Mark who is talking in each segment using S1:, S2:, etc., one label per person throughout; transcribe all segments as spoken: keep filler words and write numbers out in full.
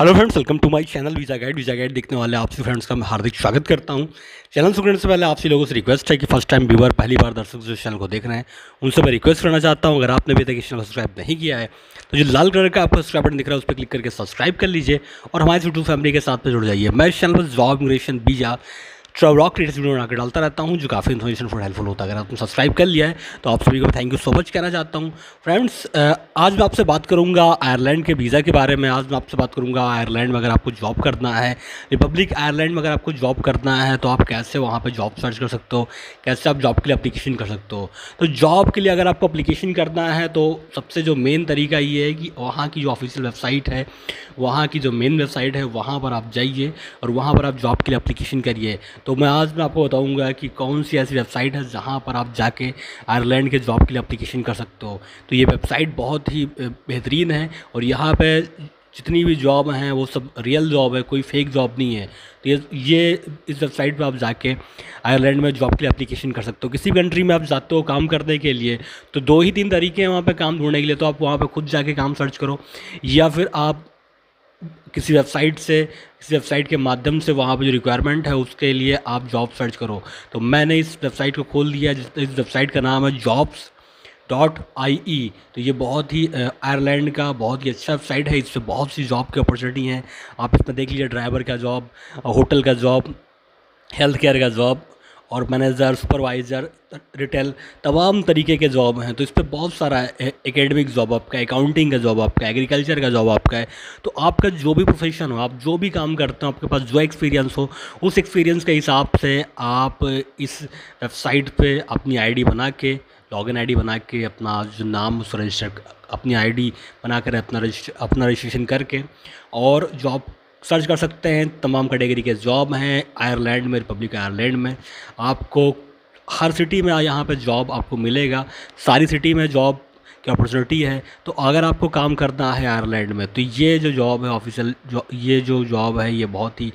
S1: Hello friends, welcome to my channel Visa Guide. Visa Guide देखने वाले आपसे friends का मैं हार्दिक स्वागत करता हूं। चैनल शुरू करने से पहले आपसे लोगों से रिक्वेस्ट है कि फर्स्ट टाइम व्यूअर, पहली बार दर्शक जो चैनल को देख रहे हैं, उनसे मैं रिक्वेस्ट करना चाहता हूं, अगर आपने अभी तक इस चैनल को सब्सक्राइब नहीं किया है तो जो लाल कलर का आपको सब्सक्राइब बटन दिख रहा है उस पर क्लिक करके सब्सक्राइब कर लीजिए और हमारे यूट्यूब फैमिली के साथ में जुड़ जाइए। मैं इस चैनल पर job, immigration, visa, travelogue creative video बनाकर डालता रहता हूं जो काफ़ी इन्फॉर्मेशन फॉर हेल्पफुल होता है। अगर आपने सब्सक्राइब कर लिया है तो आप सभी को थैंक यू सो मच कहना चाहता हूं। फ्रेंड्स, आज मैं आपसे बात करूंगा आयरलैंड के वीज़ा के बारे में। आज मैं आपसे बात करूंगा आयरलैंड में अगर आपको जॉब करना है, रिपब्लिक आयरलैंड में अगर आपको जॉब करना है तो आप कैसे वहाँ पर जॉब सर्च कर सकते हो, कैसे आप जॉब के लिए अप्लीकेशन कर सकते हो। तो जॉब के लिए अगर आपको अप्लीकेशन करना है तो सबसे जो मेन तरीका ये है कि वहाँ की जो ऑफिशियल वेबसाइट है, वहाँ की जो मेन वेबसाइट है, वहाँ पर आप जाइए और वहाँ पर आप जॉब के लिए अप्लीकेशन करिए। तो मैं आज मैं आपको बताऊंगा कि कौन सी ऐसी वेबसाइट है जहाँ पर आप जाके आयरलैंड के जॉब के लिए अप्लीकेशन कर सकते हो। तो ये वेबसाइट बहुत ही बेहतरीन है और यहाँ पे जितनी भी जॉब हैं वो सब रियल जॉब है, कोई फेक जॉब नहीं है। तो ये ये इस वेबसाइट पे आप जाके आयरलैंड में जॉब के लिए अप्लीकेशन कर सकते हो। किसी भी कंट्री में आप जाते हो काम करने के लिए तो दो ही तीन तरीके हैं वहाँ पे काम ढूंढने के लिए। तो आप वहाँ पे खुद जाके काम सर्च करो या फिर आप किसी वेबसाइट से किसी वेबसाइट के माध्यम से वहाँ पे जो रिक्वायरमेंट है उसके लिए आप जॉब सर्च करो। तो मैंने इस वेबसाइट को खोल दिया, जिस इस वेबसाइट का नाम है जॉब्स डॉट आई ई। तो ये बहुत ही आयरलैंड का बहुत ही अच्छा वेबसाइट है। इससे बहुत सी जॉब की अपॉर्चुनिटी हैं। आप इसमें देख लीजिए, ड्राइवर का जॉब, होटल का जॉब, हेल्थ केयर का जॉब और मैनेजर, सुपरवाइज़र, रिटेल, तमाम तरीके के जॉब हैं। तो इस पर बहुत सारा एकेडमिक जॉब आपका, अकाउंटिंग का जॉब आपका, एग्रीकल्चर का जॉब आपका है। तो आपका जो भी प्रोफेशन हो, आप जो भी काम करते हो, आपके पास जो एक्सपीरियंस हो, उस एक्सपीरियंस के हिसाब से आप इस वेबसाइट पे अपनी आईडी बना के, लॉगिन आईडी बना के, अपना जो नाम उस रजिस्टर, अपनी आईडी बना कर अपना रजिस्टर अपना रजिस्ट्रेशन करके और जॉब सर्च कर सकते हैं। तमाम कैटेगरी के जॉब हैं आयरलैंड में, रिपब्लिक आयरलैंड में। आपको हर सिटी में यहाँ पे जॉब आपको मिलेगा, सारी सिटी में जॉब की अपॉर्चुनिटी है। तो अगर आपको काम करना है आयरलैंड में तो ये जो जॉब है ऑफिशियल, जो ये जो जॉब है ये बहुत ही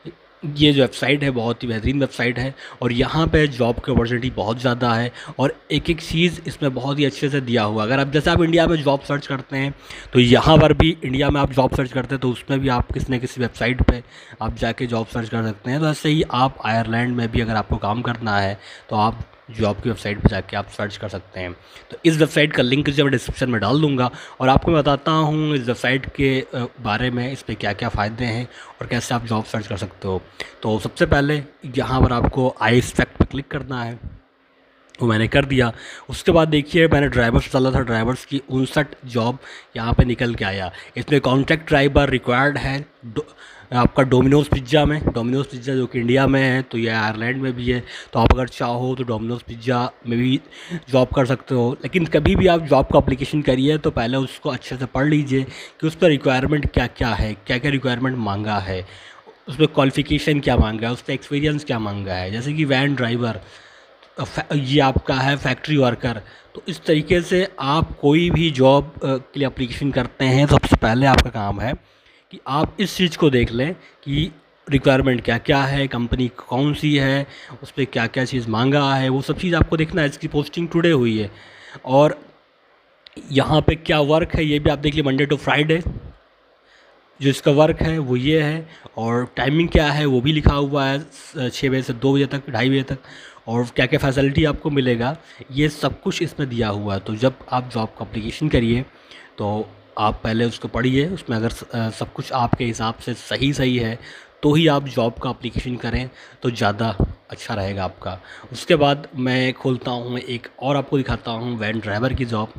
S1: ये जो वेबसाइट है बहुत ही बेहतरीन वेबसाइट है और यहाँ पे जॉब की अपॉर्चुनिटी बहुत ज़्यादा है और एक एक चीज़ इसमें बहुत ही अच्छे से दिया हुआ। अगर आप जैसे आप इंडिया में जॉब सर्च करते हैं तो यहाँ पर भी इंडिया में आप जॉब सर्च करते हैं तो उसमें भी आप किसी न किसी वेबसाइट पे आप जाके जॉब सर्च कर सकते हैं। तो ऐसे ही आप आयरलैंड में भी अगर आपको काम करना है तो आप जॉब की वेबसाइट पर जाके आप सर्च कर सकते हैं। तो इस वेबसाइट का लिंक जो मैं डिस्क्रिप्शन में डाल दूँगा और आपको मैं बताता हूँ इस वेबसाइट के बारे में, इस पर क्या क्या फ़ायदे हैं और कैसे आप जॉब सर्च कर सकते हो। तो सबसे पहले यहाँ पर आपको आई फैक्ट पर क्लिक करना है, वो मैंने कर दिया। उसके बाद देखिए, मैंने ड्राइवर्स डाला था, ड्राइवर्स की उनसठ जॉब यहाँ पे निकल के आया। इसमें कॉन्ट्रैक्ट ड्राइवर रिक्वायर्ड है डो, आपका डोमिनोज़ पिज़्ज़ा में। डोमिनोज़ पिज़्ज़ा जो कि इंडिया में है तो ये आयरलैंड में भी है। तो आप अगर चाहो तो डोमिनोज़ पिज़्ज़ा में भी जॉब कर सकते हो। लेकिन कभी भी आप जॉब का अप्लीकेशन करिए तो पहले उसको अच्छे से पढ़ लीजिए कि उस पर रिक्वायरमेंट क्या क्या है, क्या क्या रिक्वायरमेंट मांगा है, उसमें क्वालिफ़िकेशन क्या मांगा है, उसका एक्सपीरियंस क्या मांगा है। जैसे कि वैन ड्राइवर, ये आपका है फैक्ट्री वर्कर। तो इस तरीके से आप कोई भी जॉब के लिए एप्लीकेशन करते हैं सबसे पहले आपका काम है कि आप इस चीज़ को देख लें कि रिक्वायरमेंट क्या क्या है, कंपनी कौन सी है, उस पर क्या क्या चीज़ मांगा है, वो सब चीज़ आपको देखना है। इसकी पोस्टिंग टुडे हुई है और यहाँ पे क्या वर्क है ये भी आप देख लीजिए। मंडे टू फ्राइडे जो इसका वर्क है वो ये है और टाइमिंग क्या है वो भी लिखा हुआ है, छः बजे से दो बजे तक, ढाई बजे तक। और क्या क्या फैसिलिटी आपको मिलेगा ये सब कुछ इसमें दिया हुआ है। तो जब आप जॉब का अप्लीकेशन करिए तो आप पहले उसको पढ़िए, उसमें अगर सब कुछ आपके हिसाब से सही सही है तो ही आप जॉब का अप्लीकेशन करें तो ज़्यादा अच्छा रहेगा आपका। उसके बाद मैं खोलता हूँ एक और आपको दिखाता हूँ वैन ड्राइवर की जॉब।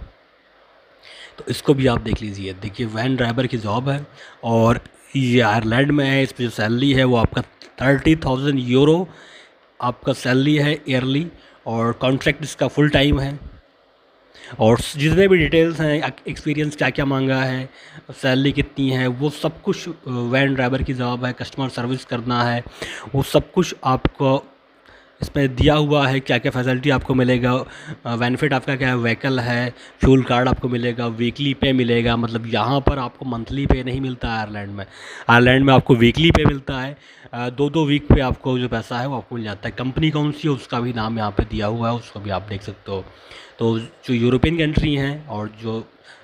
S1: तो इसको भी आप देख लीजिए। देखिए, वैन ड्राइवर की जॉब है और ये आयरलैंड में है। इस पर जो सैलरी है वो आपका थर्टी थाउजेंड यूरो आपका सैलरी है ईयरली और कॉन्ट्रैक्ट इसका फुल टाइम है। और जितने भी डिटेल्स हैं, एक्सपीरियंस क्या क्या मांगा है, सैलरी कितनी है, वो सब कुछ वैन ड्राइवर की जॉब है। कस्टमर सर्विस करना है, वो सब कुछ आपको इसमें दिया हुआ है। क्या क्या फैसिलिटी आपको मिलेगा, बेनिफिट आपका क्या है, व्हीकल है, फ्यूल कार्ड आपको मिलेगा, वीकली पे मिलेगा। मतलब यहाँ पर आपको मंथली पे नहीं मिलता है आयरलैंड में। आयरलैंड में आपको वीकली पे मिलता है, दो दो वीक पे आपको जो पैसा है वो आपको मिल जाता है। कंपनी कौन सी है उसका भी नाम यहाँ पे दिया हुआ है, उसको भी आप देख सकते हो। तो जो यूरोपियन कंट्री हैं और जो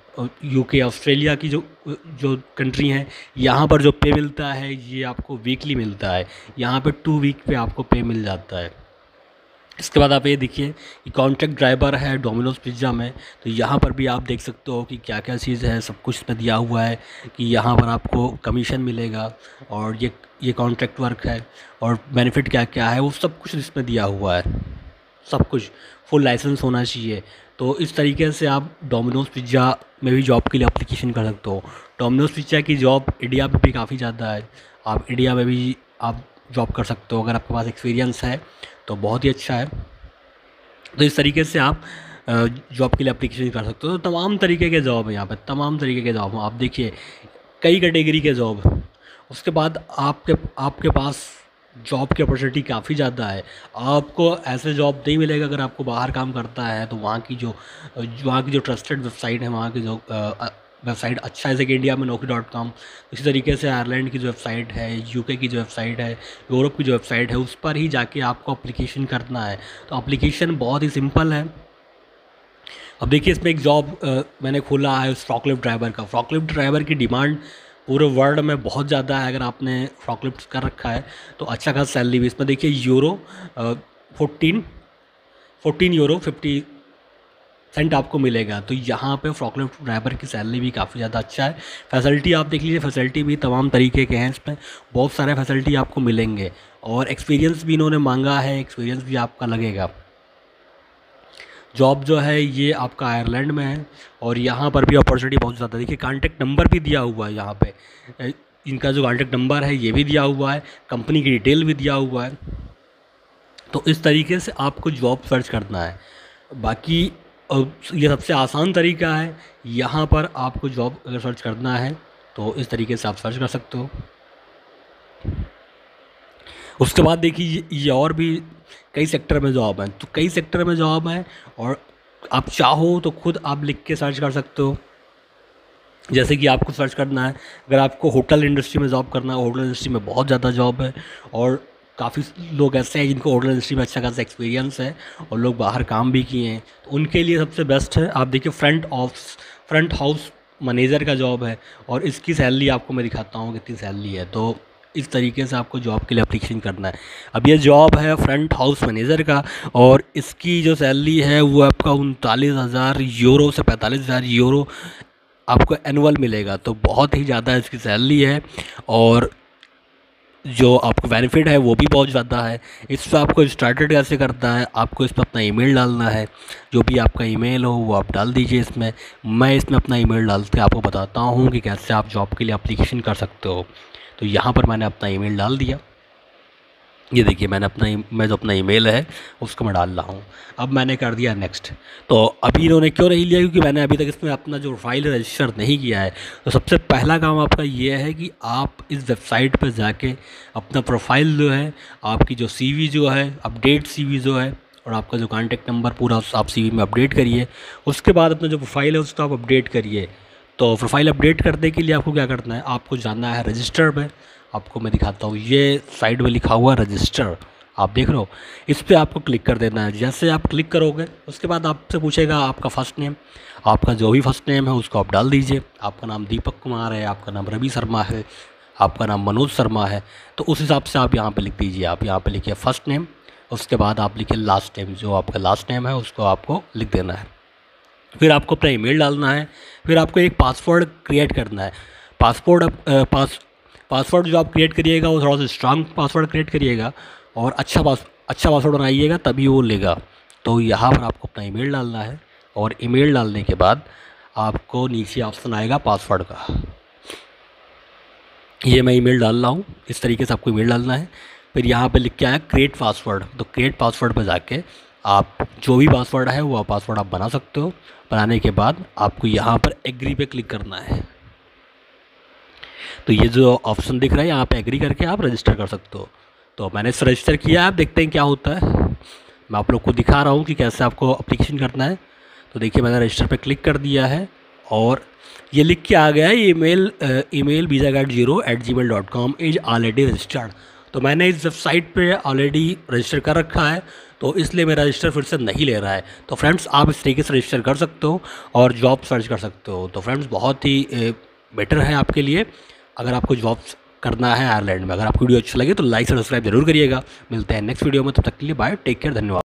S1: यूके ऑस्ट्रेलिया की जो जो कंट्री हैं, यहाँ पर जो पे मिलता है ये आपको वीकली मिलता है। यहाँ पे टू वीक पे आपको पे मिल जाता है। इसके बाद आप ये देखिए कि कॉन्ट्रैक्ट ड्राइवर है डोमिनोज पिज़्ज़ा में, तो यहाँ पर भी आप देख सकते हो कि क्या क्या चीज़ है, सब कुछ इसमें दिया हुआ है कि यहाँ पर आपको कमीशन मिलेगा और ये ये कॉन्ट्रैक्ट वर्क है और बेनिफिट क्या क्या है वो सब कुछ इसमें दिया हुआ है। सब कुछ फुल लाइसेंस होना चाहिए। तो इस तरीके से आप डोमिनोज पिज़्ज़ा में भी जॉब के लिए एप्लीकेशन कर सकते हो। डोमिनोज पिज़्ज़ा की जॉब इंडिया में भी काफ़ी ज़्यादा है, आप इंडिया में भी आप जॉब कर सकते हो अगर आपके पास एक्सपीरियंस है तो बहुत ही अच्छा है। तो इस तरीके से आप जॉब के लिए एप्लीकेशन कर सकते हो। तो तमाम तरीके के जॉब है यहाँ पे, तमाम तरीके के जॉब आप देखिए, कई कैटेगरी के जॉब। उसके बाद आपके आपके पास जॉब की अपॉर्चुनिटी काफ़ी ज़्यादा है। आपको ऐसे जॉब नहीं मिलेगा अगर आपको बाहर काम करता है तो वहाँ की जो वहाँ की जो ट्रस्टेड वेबसाइट है, वहाँ की जो वेबसाइट अच्छा है, जैसे कि इंडिया में नौकरी डॉट कॉम, इसी तरीके से आयरलैंड की जो वेबसाइट है, यूके की जो वेबसाइट है, यूरोप की जो वेबसाइट है, उस पर ही जाके आपको अप्लीकेशन करना है। तो अप्लीकेशन बहुत ही सिंपल है। अब देखिए इसमें एक जॉब मैंने खोला है फॉकलिफ्ट ड्राइवर का। फॉकलिफ्ट ड्राइवर की डिमांड पूरे वर्ल्ड में बहुत ज़्यादा है। अगर आपने फॉकलिफ्ट कर रखा है तो अच्छा खासा सैलरी भी इसमें देखिए, euro fourteen fourteen euro fifty cent आपको मिलेगा। तो यहाँ पे फॉकलिफ्ट ड्राइवर की सैलरी भी काफ़ी ज़्यादा अच्छा है। फैसिलिटी आप देख लीजिए, फैसिलिटी भी तमाम तरीके के हैं, इसमें बहुत सारे फैसिलिटी आपको मिलेंगे और एक्सपीरियंस भी इन्होंने मांगा है, एक्सपीरियंस भी आपका लगेगा। जॉब जो है ये आपका आयरलैंड में है और यहाँ पर भी अपॉर्चुनिटी बहुत ज़्यादा। देखिए कॉन्टैक्ट नंबर भी दिया हुआ है यहाँ पे, इनका जो कॉन्टैक्ट नंबर है ये भी दिया हुआ है, कंपनी की डिटेल भी दिया हुआ है। तो इस तरीके से आपको जॉब सर्च करना है। बाकी ये सबसे आसान तरीका है, यहाँ पर आपको जॉब अगर सर्च करना है तो इस तरीके से आप सर्च कर सकते हो। उसके बाद देखिए ये और भी कई सेक्टर में जॉब है, तो कई सेक्टर में जॉब है और आप चाहो तो खुद आप लिख के सर्च कर सकते हो। जैसे कि आपको सर्च करना है, अगर आपको होटल इंडस्ट्री में जॉब करना है, होटल इंडस्ट्री में बहुत ज़्यादा जॉब है और काफ़ी लोग ऐसे हैं जिनको होटल इंडस्ट्री में अच्छा खासा एक्सपीरियंस है और लोग बाहर काम भी किए हैं, तो उनके लिए सबसे बेस्ट है। आप देखिए front of front house manager का जॉब है और इसकी सैलरी आपको मैं दिखाता हूँ कितनी सैलरी है। तो इस तरीके से आपको जॉब के लिए एप्लीकेशन करना है। अब ये जॉब है फ्रंट हाउस मैनेजर का और इसकी जो सैलरी है वो आपका उनतालीस हज़ार यूरो से पैंतालीस हज़ार यूरो आपको एनुअल मिलेगा। तो बहुत ही ज़्यादा इसकी सैलरी है और जो आपको बेनिफिट है वो भी बहुत ज़्यादा है। इस पर आपको स्टार्टेड कैसे करना है, आपको इसमें अपना ईमेल डालना है, जो भी आपका ईमेल हो वो आप डाल दीजिए इसमें। मैं इसमें अपना ईमेल डाल के आपको बताता हूँ कि कैसे आप जॉब के लिए एप्लीकेशन कर सकते हो। तो यहाँ पर मैंने अपना ईमेल डाल दिया, ये देखिए मैंने अपना मैं जो अपना ईमेल है उसको मैं डाल रहा हूँ। अब मैंने कर दिया नेक्स्ट। तो अभी इन्होंने क्यों नहीं लिया, क्योंकि मैंने अभी तक इसमें अपना जो प्रोफाइल रजिस्टर नहीं किया है। तो सबसे पहला काम आपका ये है कि आप इस वेबसाइट पर जाके अपना प्रोफाइल जो है, आपकी जो सीवी जो है, अपडेट सीवी जो है और आपका जो कॉन्टैक्ट नंबर पूरा आप सीवी में अपडेट करिए। उसके बाद अपना जो प्रोफाइल है उसको आप अपडेट करिए। तो प्रोफाइल अपडेट करने के लिए आपको क्या करना है, आपको जाना है रजिस्टर पे। आपको मैं दिखाता हूँ, ये साइड में लिखा हुआ रजिस्टर आप देख रहे हो, इस पर आपको क्लिक कर देना है। जैसे आप क्लिक करोगे उसके बाद आपसे पूछेगा आपका फ़र्स्ट नेम, आपका जो भी फर्स्ट नेम है उसको आप डाल दीजिए। आपका नाम दीपक कुमार है, आपका नाम रवि शर्मा है, आपका नाम मनोज शर्मा है, तो उस हिसाब से आप यहाँ पे लिख दीजिए। आप यहाँ पे लिखिए फर्स्ट नेम, उसके बाद आप लिखिए लास्ट नेम, जो आपका लास्ट नेम है उसको आपको लिख देना है। फिर आपको अपना ईमेल डालना है, फिर आपको एक पासवर्ड क्रिएट करना है। पासवर्ड पास पासवर्ड जो आप क्रिएट करिएगा वो थोड़ा सा स्ट्रांग पासवर्ड क्रिएट करिएगा और अच्छा पास अच्छा पासवर्ड बनाइएगा तभी वो लेगा। तो यहाँ पर आपको अपना ईमेल डालना है और ईमेल डालने के बाद आपको नीचे ऑप्शन आएगा पासवर्ड का। ये मैं ईमेल डाल रहा हूँ, इस तरीके से आपको ईमेल डालना है। फिर यहाँ पे लिख के आया क्रिएट पासवर्ड, तो क्रिएट पासवर्ड पर जाके आप जो भी पासवर्ड है वो पासवर्ड आप बना सकते हो। बनाने के बाद आपको यहाँ पर एग्री पे क्लिक करना है। तो ये जो ऑप्शन दिख रहा है यहाँ पे एग्री करके आप रजिस्टर कर सकते हो। तो मैंने इसे रजिस्टर किया, आप देखते हैं क्या होता है। मैं आप लोग को दिखा रहा हूँ कि कैसे आपको एप्लीकेशन करना है। तो देखिए मैंने रजिस्टर पे क्लिक कर दिया है और ये लिख के आ गया है email email visa guide zero eight gmail dot com is already registered. तो मैंने इस वेबसाइट पे ऑलरेडी रजिस्टर कर रखा है। तो इसलिए मेरा रजिस्टर फिर से नहीं ले रहा है। तो फ्रेंड्स आप इस तरीके से रजिस्टर कर सकते हो और जॉब सर्च कर सकते हो। तो फ्रेंड्स बहुत ही बेटर है आपके लिए अगर आपको जॉब्स करना है आयरलैंड में। अगर आपको वीडियो अच्छा लगे तो लाइक सब्सक्राइब जरूर करिएगा। मिलते हैं नेक्स्ट वीडियो में, तब तक के लिए बाय, टेक केयर, धन्यवाद।